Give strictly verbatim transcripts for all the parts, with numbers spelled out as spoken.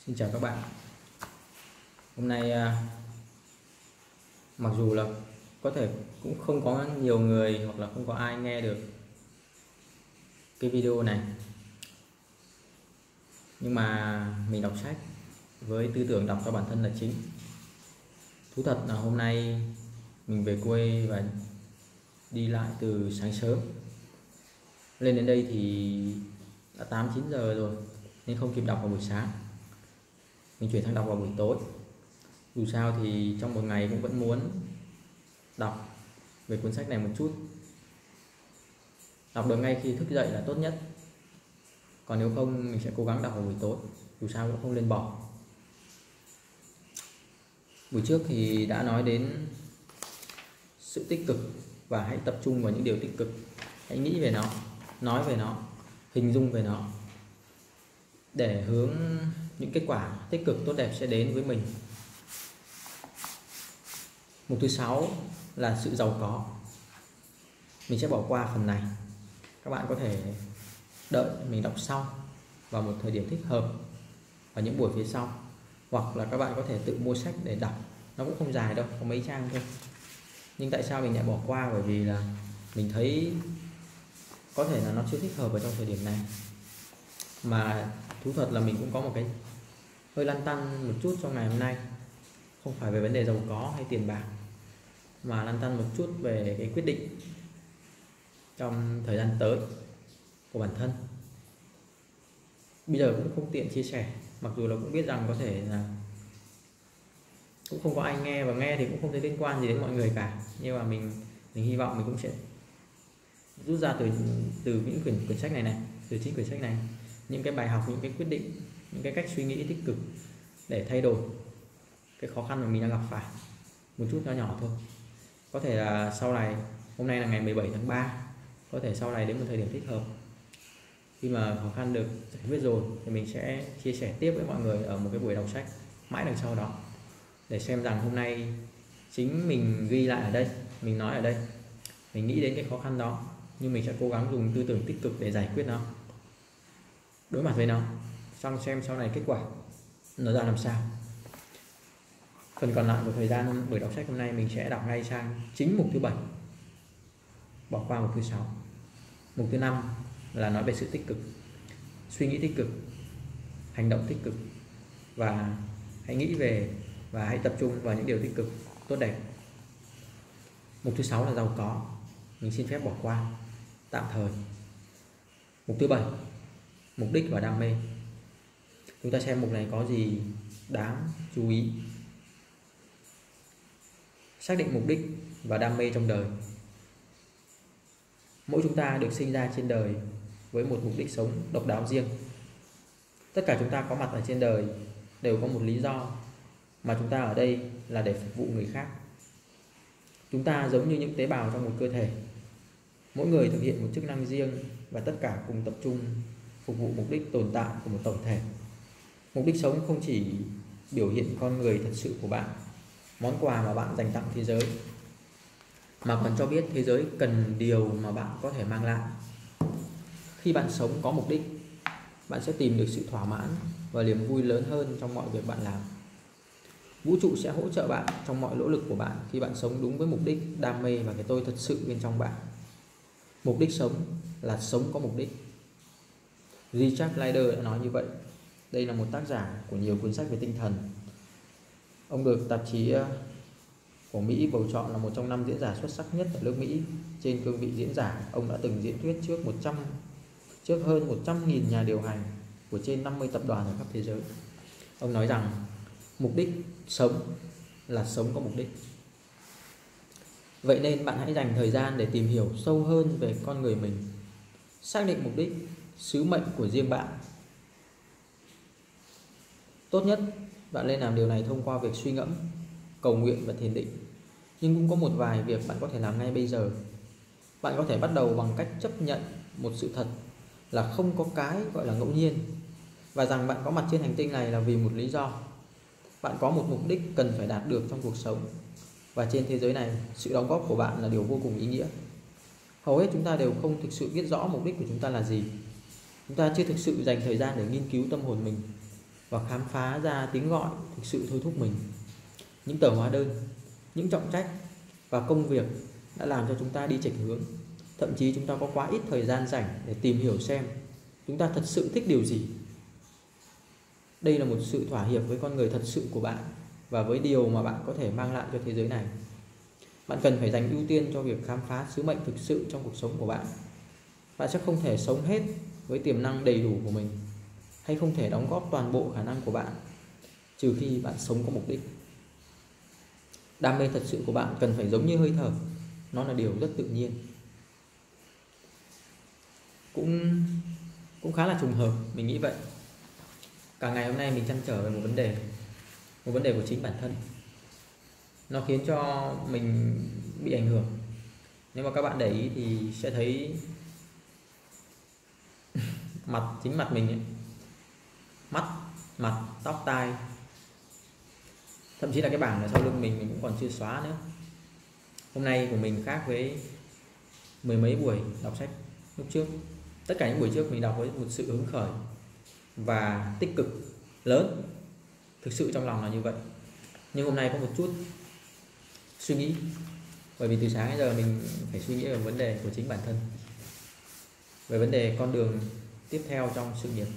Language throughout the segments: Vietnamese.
Xin chào các bạn. Hôm nay à, mặc dù là có thể cũng không có nhiều người hoặc là không có ai nghe được cái video này, nhưng mà mình đọc sách với tư tưởng đọc cho bản thân là chính. Thú thật là hôm nay mình về quê và đi lại từ sáng sớm, lên đến đây thì đã tám chín giờ rồi nên không kịp đọc vào buổi sáng. Mình chuyển sang đọc vào buổi tối. Dù sao thì trong một ngày cũng vẫn muốn đọc về cuốn sách này một chút. Đọc được ngay khi thức dậy là tốt nhất, còn nếu không mình sẽ cố gắng đọc vào buổi tối, dù sao cũng không nên bỏ. Buổi trước thì đã nói đến sự tích cực, và hãy tập trung vào những điều tích cực. Hãy nghĩ về nó, nói về nó, hình dung về nó, để hướng những kết quả tích cực tốt đẹp sẽ đến với mình. Mục thứ sáu là sự giàu có. Mình sẽ bỏ qua phần này. Các bạn có thể đợi mình đọc sau vào một thời điểm thích hợp ở những buổi phía sau, hoặc là các bạn có thể tự mua sách để đọc. Nó cũng không dài đâu, có mấy trang thôi. Nhưng tại sao mình lại bỏ qua? Bởi vì là mình thấy có thể là nó chưa thích hợp ở trong thời điểm này. Mà thú thật là mình cũng có một cái hơi lăn tăn một chút trong ngày hôm nay. Không phải về vấn đề giàu có hay tiền bạc, mà lăn tăn một chút về cái quyết định trong thời gian tới của bản thân. Bây giờ cũng không tiện chia sẻ, mặc dù là cũng biết rằng có thể là cũng không có ai nghe, và nghe thì cũng không thấy liên quan gì đến mọi người cả. Nhưng mà mình mình hy vọng mình cũng sẽ rút ra từ từ những quyển quyển sách này này, từ chính quyển sách này, những cái bài học, những cái quyết định, những cái cách suy nghĩ tích cực để thay đổi cái khó khăn mà mình đang gặp phải một chút nhỏ nhỏ thôi. Có thể là sau này, hôm nay là ngày mười bảy tháng ba, có thể sau này đến một thời điểm thích hợp, khi mà khó khăn được giải quyết rồi, thì mình sẽ chia sẻ tiếp với mọi người ở một cái buổi đọc sách mãi đằng sau đó, để xem rằng hôm nay chính mình ghi lại ở đây, mình nói ở đây, mình nghĩ đến cái khó khăn đó, nhưng mình sẽ cố gắng dùng tư tưởng tích cực để giải quyết nó, đối mặt với nó, xong xem sau này kết quả nó ra làm sao. Phần còn lại của thời gian buổi đọc sách hôm nay mình sẽ đọc ngay sang chính mục thứ bảy, bỏ qua mục thứ sáu. Mục thứ năm là nói về sự tích cực, suy nghĩ tích cực, hành động tích cực, và hãy nghĩ về và hãy tập trung vào những điều tích cực tốt đẹp. Mục thứ sáu là giàu có, mình xin phép bỏ qua tạm thời. Mục thứ bảy, mục đích và đam mê. Chúng ta xem mục này có gì đáng chú ý. Xác định mục đích và đam mê trong đời. Mỗi chúng ta được sinh ra trên đời với một mục đích sống độc đáo riêng. Tất cả chúng ta có mặt ở trên đời đều có một lý do, mà chúng ta ở đây là để phục vụ người khác. Chúng ta giống như những tế bào trong một cơ thể, mỗi người thực hiện một chức năng riêng, và tất cả cùng tập trung phục vụ mục đích tồn tại của một tổng thể. Mục đích sống không chỉ biểu hiện con người thật sự của bạn, món quà mà bạn dành tặng thế giới, mà còn cho biết thế giới cần điều mà bạn có thể mang lại. Khi bạn sống có mục đích, bạn sẽ tìm được sự thỏa mãn và niềm vui lớn hơn trong mọi việc bạn làm. Vũ trụ sẽ hỗ trợ bạn trong mọi nỗ lực của bạn khi bạn sống đúng với mục đích, đam mê và cái tôi thật sự bên trong bạn. Mục đích sống là sống có mục đích. Richard Leider đã nói như vậy. Đây là một tác giả của nhiều cuốn sách về tinh thần. Ông được tạp chí của Mỹ bầu chọn là một trong năm diễn giả xuất sắc nhất ở nước Mỹ. Trên cương vị diễn giả, ông đã từng diễn thuyết trước một trăm trước hơn một trăm nghìn nhà điều hành của trên năm mươi tập đoàn ở khắp thế giới. Ông nói rằng mục đích sống là sống có mục đích. Vậy nên bạn hãy dành thời gian để tìm hiểu sâu hơn về con người mình, xác định mục đích, sứ mệnh của riêng bạn. Tốt nhất bạn nên làm điều này thông qua việc suy ngẫm, cầu nguyện và thiền định. Nhưng cũng có một vài việc bạn có thể làm ngay bây giờ. Bạn có thể bắt đầu bằng cách chấp nhận một sự thật là không có cái gọi là ngẫu nhiên, và rằng bạn có mặt trên hành tinh này là vì một lý do. Bạn có một mục đích cần phải đạt được trong cuộc sống, và trên thế giới này, sự đóng góp của bạn là điều vô cùng ý nghĩa. Hầu hết chúng ta đều không thực sự biết rõ mục đích của chúng ta là gì. Chúng ta chưa thực sự dành thời gian để nghiên cứu tâm hồn mình, và khám phá ra tiếng gọi thực sự thôi thúc mình. Những tờ hóa đơn, những trọng trách và công việc đã làm cho chúng ta đi chệch hướng. Thậm chí chúng ta có quá ít thời gian rảnh để tìm hiểu xem chúng ta thật sự thích điều gì. Đây là một sự thỏa hiệp với con người thật sự của bạn và với điều mà bạn có thể mang lại cho thế giới này. Bạn cần phải dành ưu tiên cho việc khám phá sứ mệnh thực sự trong cuộc sống của bạn. Bạn sẽ không thể sống hết với tiềm năng đầy đủ của mình, hay không thể đóng góp toàn bộ khả năng của bạn, trừ khi bạn sống có mục đích. Đam mê thật sự của bạn cần phải giống như hơi thở, nó là điều rất tự nhiên. Cũng cũng khá là trùng hợp, mình nghĩ vậy. Cả ngày hôm nay mình trăn trở về một vấn đề, một vấn đề của chính bản thân. Nó khiến cho mình bị ảnh hưởng. Nếu mà các bạn để ý thì sẽ thấy mặt, chính mặt mình ấy. Mắt, mặt, tóc, tai, thậm chí là cái bảng ở sau lưng mình mình cũng còn chưa xóa nữa. Hôm nay của mình khác với mười mấy buổi đọc sách lúc trước. Tất cả những buổi trước mình đọc với một sự hứng khởi và tích cực lớn, thực sự trong lòng là như vậy. Nhưng hôm nay có một chút suy nghĩ, bởi vì từ sáng đến giờ mình phải suy nghĩ về vấn đề của chính bản thân, về vấn đề con đường tiếp theo trong sự nghiệp,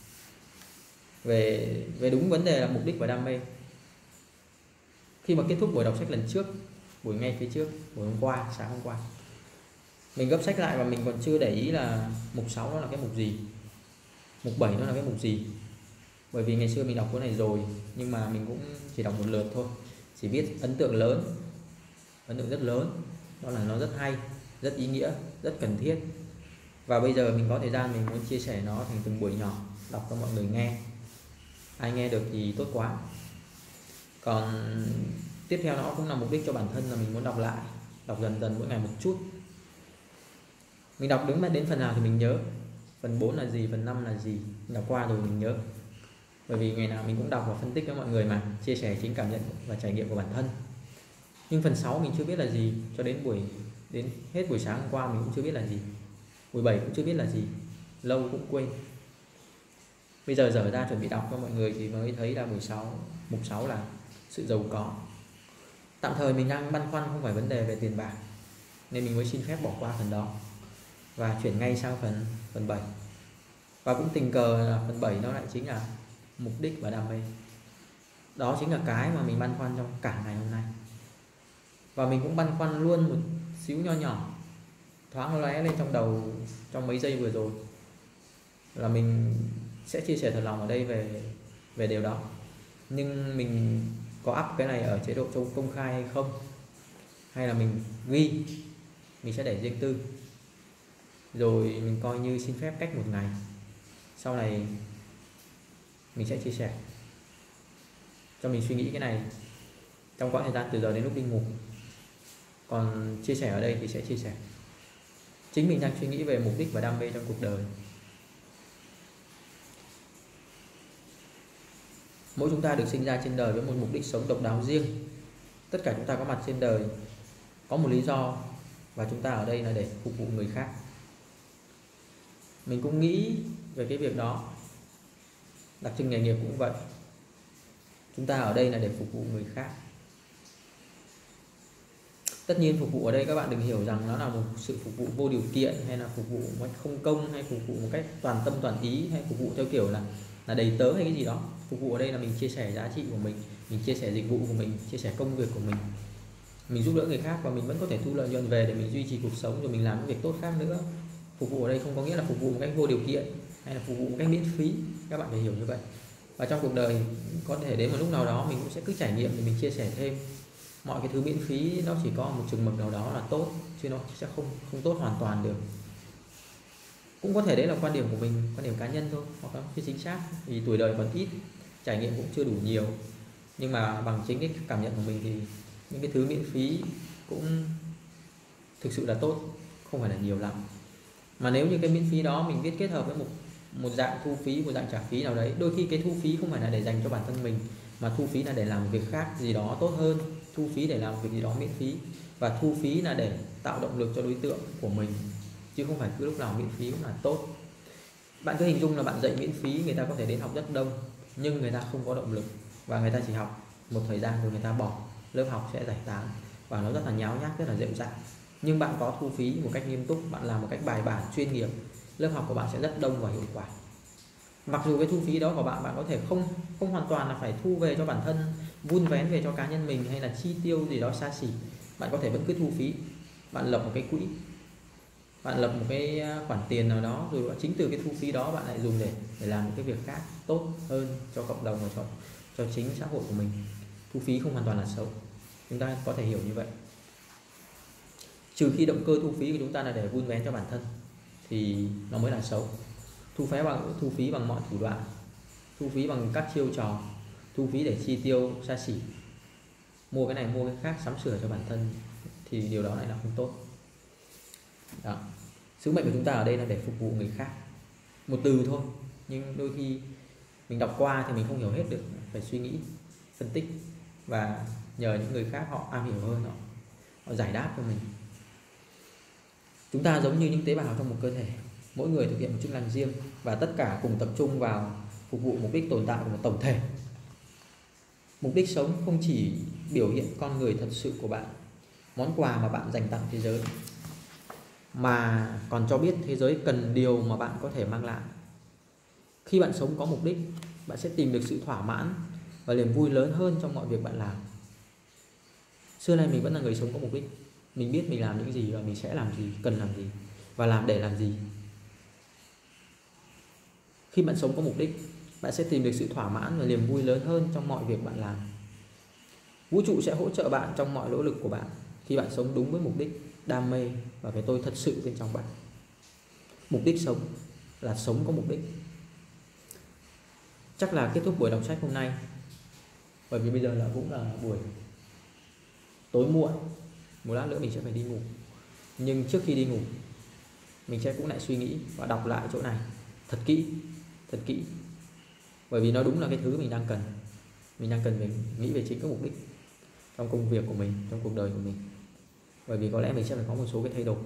về về đúng vấn đề là mục đích và đam mê. Khi mà kết thúc buổi đọc sách lần trước, buổi ngay phía trước, buổi hôm qua, sáng hôm qua, mình gấp sách lại và mình còn chưa để ý là mục sáu nó là cái mục gì, mục bảy nó là cái mục gì. Bởi vì ngày xưa mình đọc cuốn này rồi, nhưng mà mình cũng chỉ đọc một lượt thôi, chỉ biết ấn tượng lớn, ấn tượng rất lớn, đó là nó rất hay, rất ý nghĩa, rất cần thiết. Và bây giờ mình có thời gian, mình muốn chia sẻ nó thành từng buổi nhỏ, đọc cho mọi người nghe. Ai nghe được thì tốt quá. Còn tiếp theo nó cũng là mục đích cho bản thân, là mình muốn đọc lại, đọc dần dần mỗi ngày một chút. Mình đọc đứng đến phần nào thì mình nhớ, phần bốn là gì, phần năm là gì, mình đọc qua rồi mình nhớ. Bởi vì ngày nào mình cũng đọc và phân tích với mọi người mà, chia sẻ chính cảm nhận và trải nghiệm của bản thân. Nhưng phần sáu mình chưa biết là gì, cho đến buổi đến hết buổi sáng hôm qua mình cũng chưa biết là gì, buổi bảy cũng chưa biết là gì, lâu cũng quên. Bây giờ dở ra chuẩn bị đọc cho mọi người thì mới thấy là buổi sáu, mục sáu là sự giàu có. Tạm thời mình đang băn khoăn không phải vấn đề về tiền bạc, nên mình mới xin phép bỏ qua phần đó và chuyển ngay sang phần phần bảy. Và cũng tình cờ là phần bảy nó lại chính là mục đích và đam mê. Đó chính là cái mà mình băn khoăn trong cả ngày hôm nay. Và mình cũng băn khoăn luôn một xíu nho nhỏ, thoáng lóe lên trong đầu trong mấy giây vừa rồi, là mình sẽ chia sẻ thật lòng ở đây về về điều đó. Nhưng mình có up cái này ở chế độ trong công khai hay không, hay là mình ghi, mình sẽ để riêng tư, rồi mình coi như xin phép cách một ngày, sau này mình sẽ chia sẻ. Cho mình suy nghĩ cái này trong quãng thời gian từ giờ đến lúc đi ngủ. Còn chia sẻ ở đây thì sẽ chia sẻ. Chính mình đang suy nghĩ về mục đích và đam mê trong cuộc đời. Mỗi chúng ta được sinh ra trên đời với một mục đích sống độc đáo riêng. Tất cả chúng ta có mặt trên đời có một lý do, và chúng ta ở đây là để phục vụ người khác. Mình cũng nghĩ về cái việc đó. Đặc trưng nghề nghiệp cũng vậy. Chúng ta ở đây là để phục vụ người khác. Tất nhiên phục vụ ở đây các bạn đừng hiểu rằng nó là một sự phục vụ vô điều kiện, hay là phục vụ một cách không công, hay phục vụ một cách toàn tâm toàn ý, hay phục vụ theo kiểu là là đầy tớ hay cái gì đó. Phục vụ ở đây là mình chia sẻ giá trị của mình, mình chia sẻ dịch vụ của mình, chia sẻ công việc của mình, mình giúp đỡ người khác, và mình vẫn có thể thu lợi nhuận về để mình duy trì cuộc sống, rồi mình làm những việc tốt khác nữa. Phục vụ ở đây không có nghĩa là phục vụ một cách vô điều kiện, hay là phục vụ một cách miễn phí. Các bạn phải hiểu như vậy. Và trong cuộc đời có thể đến một lúc nào đó mình cũng sẽ cứ trải nghiệm để mình chia sẻ thêm. Mọi cái thứ miễn phí nó chỉ có một chừng mực nào đó là tốt, chứ nó sẽ không không tốt hoàn toàn được. Cũng có thể đấy là quan điểm của mình, quan điểm cá nhân thôi, hoặc là chưa chính xác, vì tuổi đời còn ít, trải nghiệm cũng chưa đủ nhiều. Nhưng mà bằng chính cái cảm nhận của mình thì những cái thứ miễn phí cũng thực sự là tốt, không phải là nhiều lắm. Mà nếu như cái miễn phí đó mình biết kết hợp với một một dạng thu phí, một dạng trả phí nào đấy, đôi khi cái thu phí không phải là để dành cho bản thân mình, mà thu phí là để làm việc khác gì đó tốt hơn, thu phí để làm việc gì đó miễn phí, và thu phí là để tạo động lực cho đối tượng của mình, chứ không phải cứ lúc nào miễn phí cũng là tốt. Bạn cứ hình dung là bạn dạy miễn phí, người ta có thể đến học rất đông, nhưng người ta không có động lực và người ta chỉ học một thời gian rồi người ta bỏ, lớp học sẽ giải tán và nó rất là nháo nhác, rất là rệu rã. Nhưng bạn có thu phí một cách nghiêm túc, bạn làm một cách bài bản, chuyên nghiệp, lớp học của bạn sẽ rất đông và hiệu quả. Mặc dù cái thu phí đó của bạn bạn có thể không không hoàn toàn là phải thu về cho bản thân, vun vén về cho cá nhân mình hay là chi tiêu gì đó xa xỉ. Bạn có thể vẫn cứ thu phí, bạn lập một cái quỹ, bạn lập một cái khoản tiền nào đó, rồi chính từ cái thu phí đó bạn lại dùng để để làm những cái việc khác tốt hơn cho cộng đồng và cho cho chính xã hội của mình. Thu phí không hoàn toàn là xấu, chúng ta có thể hiểu như vậy. Trừ khi động cơ thu phí của chúng ta là để vun vén cho bản thân thì nó mới là xấu. Thu phí bằng thu phí bằng mọi thủ đoạn, thu phí bằng các chiêu trò, thu phí để chi tiêu xa xỉ, mua cái này mua cái khác, sắm sửa cho bản thân thì điều đó lại là không tốt. Đó. Sứ mệnh của chúng ta ở đây là để phục vụ người khác. Một từ thôi, nhưng đôi khi mình đọc qua thì mình không hiểu hết được, phải suy nghĩ, phân tích và nhờ những người khác họ am hiểu hơn, họ, họ giải đáp cho mình. Chúng ta giống như những tế bào trong một cơ thể, mỗi người thực hiện một chức năng riêng và tất cả cùng tập trung vào phục vụ mục đích tồn tại của một tổng thể. Mục đích sống không chỉ biểu hiện con người thật sự của bạn, món quà mà bạn dành tặng thế giới, mà còn cho biết thế giới cần điều mà bạn có thể mang lại. Khi bạn sống có mục đích, bạn sẽ tìm được sự thỏa mãn và niềm vui lớn hơn trong mọi việc bạn làm. Xưa nay mình vẫn là người sống có mục đích. Mình biết mình làm những gì và mình sẽ làm gì, cần làm gì và làm để làm gì. Khi bạn sống có mục đích, bạn sẽ tìm được sự thỏa mãn và niềm vui lớn hơn trong mọi việc bạn làm. Vũ trụ sẽ hỗ trợ bạn trong mọi nỗ lực của bạn khi bạn sống đúng với mục đích, đam mê và cái tôi thật sự bên trong bạn. Mục đích sống là sống có mục đích. Chắc là kết thúc buổi đọc sách hôm nay, bởi vì bây giờ là cũng là buổi tối muộn, một lát nữa mình sẽ phải đi ngủ. Nhưng trước khi đi ngủ, mình sẽ cũng lại suy nghĩ và đọc lại chỗ này thật kỹ, thật kỹ. Bởi vì nó đúng là cái thứ mình đang cần. Mình đang cần phải nghĩ về chính cái mục đích trong công việc của mình, trong cuộc đời của mình. Bởi vì có lẽ mình sẽ phải có một số cái thay đổi,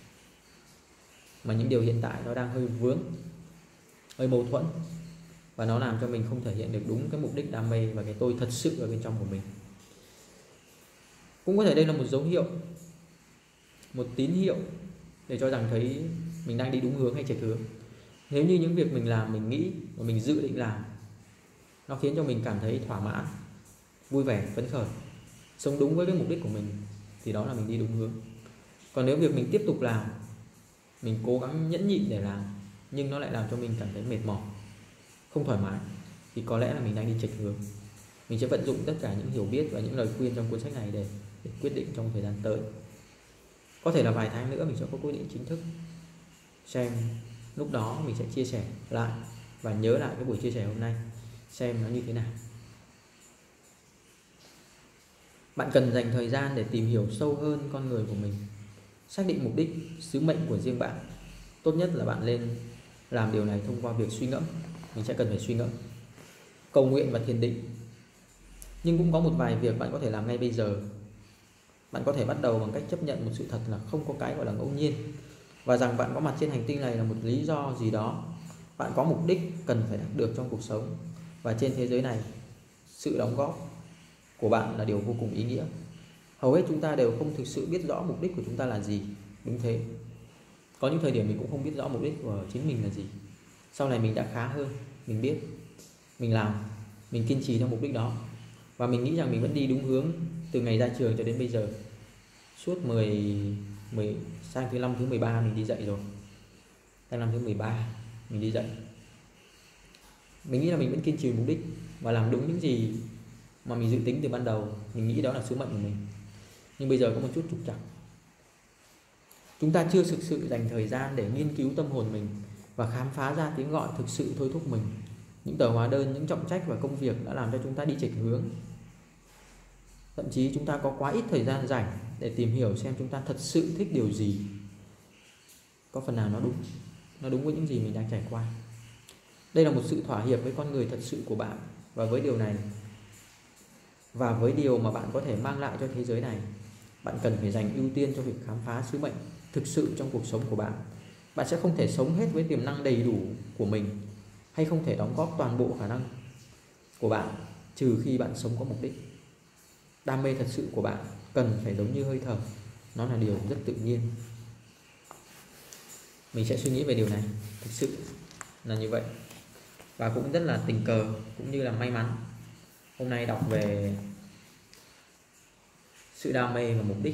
mà những điều hiện tại nó đang hơi vướng, hơi mâu thuẫn, và nó làm cho mình không thể hiện được đúng cái mục đích, đam mê và cái tôi thật sự ở bên trong của mình. Cũng có thể đây là một dấu hiệu, một tín hiệu để cho rằng thấy mình đang đi đúng hướng hay chệch hướng. Nếu như những việc mình làm, mình nghĩ và mình dự định làm nó khiến cho mình cảm thấy thỏa mãn, vui vẻ, phấn khởi, sống đúng với cái mục đích của mình, thì đó là mình đi đúng hướng. Còn nếu việc mình tiếp tục làm, mình cố gắng nhẫn nhịn để làm, nhưng nó lại làm cho mình cảm thấy mệt mỏi, không thoải mái, thì có lẽ là mình đang đi chệch hướng. Mình sẽ vận dụng tất cả những hiểu biết và những lời khuyên trong cuốn sách này để, để quyết định trong thời gian tới. Có thể là vài tháng nữa mình sẽ có quyết định chính thức, xem lúc đó mình sẽ chia sẻ lại và nhớ lại cái buổi chia sẻ hôm nay xem nó như thế nào. Bạn cần dành thời gian để tìm hiểu sâu hơn con người của mình, xác định mục đích, sứ mệnh của riêng bạn. Tốt nhất là bạn nên làm điều này thông qua việc suy ngẫm. Mình sẽ cần phải suy ngẫm, cầu nguyện và thiền định. Nhưng cũng có một vài việc bạn có thể làm ngay bây giờ. Bạn có thể bắt đầu bằng cách chấp nhận một sự thật là không có cái gọi là ngẫu nhiên, và rằng bạn có mặt trên hành tinh này là một lý do gì đó. Bạn có mục đích cần phải đạt được trong cuộc sống, và trên thế giới này sự đóng góp của bạn là điều vô cùng ý nghĩa. Hầu hết chúng ta đều không thực sự biết rõ mục đích của chúng ta là gì. Đúng thế, có những thời điểm mình cũng không biết rõ mục đích của chính mình là gì. Sau này mình đã khá hơn, mình biết, mình làm, mình kiên trì theo mục đích đó, và mình nghĩ rằng mình vẫn đi đúng hướng từ ngày ra trường cho đến bây giờ. Suốt mười, mười sang thứ năm thứ mười ba mình đi dạy rồi. Sang năm thứ mười ba mình đi dạy. Mình nghĩ là mình vẫn kiên trì mục đích và làm đúng những gì mà mình dự tính từ ban đầu. Mình nghĩ đó là sứ mệnh của mình. Nhưng bây giờ có một chút trục trặc. Chúng ta chưa thực sự dành thời gian để nghiên cứu tâm hồn mình và khám phá ra tiếng gọi thực sự thôi thúc mình. Những tờ hóa đơn, những trọng trách và công việc đã làm cho chúng ta đi chệch hướng. Thậm chí chúng ta có quá ít thời gian rảnh để tìm hiểu xem chúng ta thật sự thích điều gì. Có phần nào nó đúng, nó đúng với những gì mình đang trải qua. Đây là một sự thỏa hiệp với con người thật sự của bạn, và với điều này, và với điều mà bạn có thể mang lại cho thế giới này, bạn cần phải dành ưu tiên cho việc khám phá sứ mệnh thực sự trong cuộc sống của bạn. Bạn sẽ không thể sống hết với tiềm năng đầy đủ của mình, hay không thể đóng góp toàn bộ khả năng của bạn, trừ khi bạn sống có mục đích. Đam mê thật sự của bạn cần phải giống như hơi thở, nó là điều rất tự nhiên. Mình sẽ suy nghĩ về điều này, thực sự là như vậy. Và cũng rất là tình cờ cũng như là may mắn, hôm nay đọc về sự đam mê và mục đích.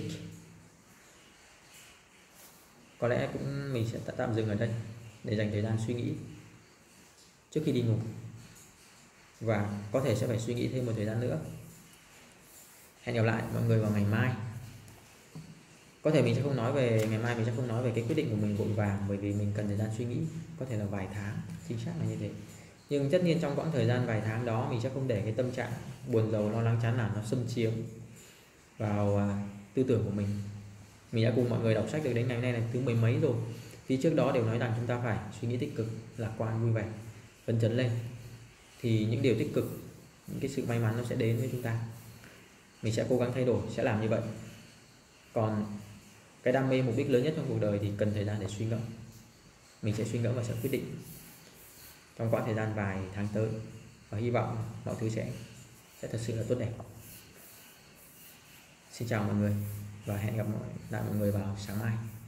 Có lẽ cũng mình sẽ tạm dừng ở đây để dành thời gian suy nghĩ trước khi đi ngủ, và có thể sẽ phải suy nghĩ thêm một thời gian nữa. Hẹn gặp lại mọi người vào ngày mai. Có thể mình sẽ không nói về ngày mai, mình sẽ không nói về cái quyết định của mình vội vàng, bởi vì mình cần thời gian suy nghĩ, có thể là vài tháng, chính xác là như thế. Nhưng tất nhiên trong quãng thời gian vài tháng đó, mình sẽ không để cái tâm trạng buồn rầu, lo lắng, chán nản nó xâm chiếm vào à, tư tưởng của mình. Mình đã cùng mọi người đọc sách được đến ngày hôm nay là thứ mười mấy rồi. Thì trước đó đều nói rằng chúng ta phải suy nghĩ tích cực, lạc quan, vui vẻ, phấn chấn lên, thì những điều tích cực, những cái sự may mắn nó sẽ đến với chúng ta. Mình sẽ cố gắng thay đổi, sẽ làm như vậy. Còn cái đam mê, mục đích lớn nhất trong cuộc đời thì cần thời gian để suy ngẫm. Mình sẽ suy ngẫm và sẽ quyết định trong quãng thời gian vài tháng tới, và hy vọng mọi thứ sẽ sẽ thật sự là tốt đẹp. Xin chào mọi người và hẹn gặp lại mọi người vào sáng mai.